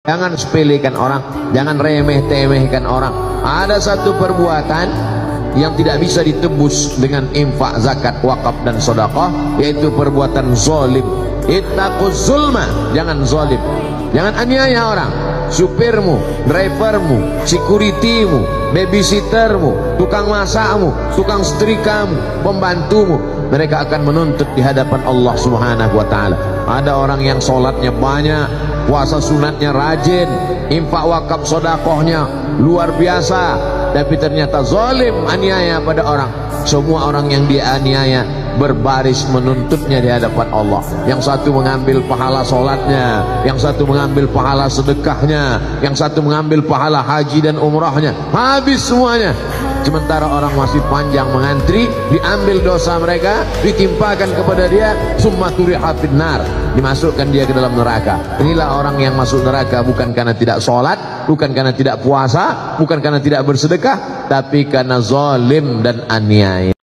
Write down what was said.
Jangan sepelekan orang, jangan remeh-temehkan orang. Ada satu perbuatan yang tidak bisa ditebus dengan infak, zakat, wakaf dan sedekah, yaitu perbuatan zalim. Ittaquz zulma, jangan zalim. Jangan aniaya orang. Supirmu, drivermu, securitymu, babysittermu, tukang masakmu, tukang setrikamu, pembantumu, mereka akan menuntut di hadapan Allah Subhanahu wa taala. Ada orang yang sholatnya banyak, puasa sunatnya rajin, infak wakaf sedekahnya luar biasa, tapi ternyata zalim, aniaya pada orang. Semua orang yang dia aniaya berbaris menuntutnya di hadapan Allah. Yang satu mengambil pahala sholatnya, yang satu mengambil pahala sedekahnya, yang satu mengambil pahala haji dan umrahnya. Habis semuanya. Sementara orang masih panjang mengantri, diambil dosa mereka, ditimpakan kepada dia, summa turiha finnar, dimasukkan dia ke dalam neraka. Inilah orang yang masuk neraka bukan karena tidak sholat, bukan karena tidak puasa, bukan karena tidak bersedekah, tapi karena zalim dan aniaya.